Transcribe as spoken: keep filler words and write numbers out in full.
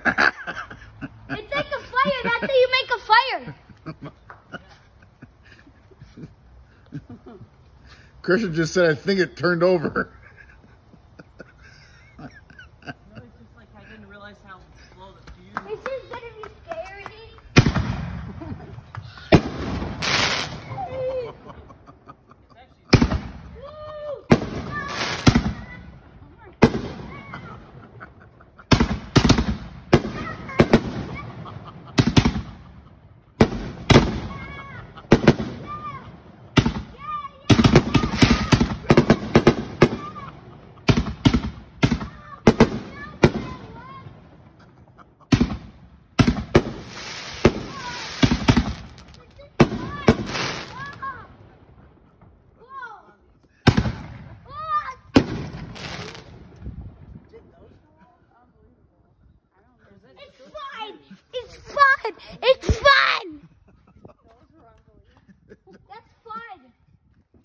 It's like a fire. That's how you make a fire. Christian just said, I think it turned over. No, it's just like I didn't realize how slow the fuse. This is gonna be scary. It's fine. It's fine. It's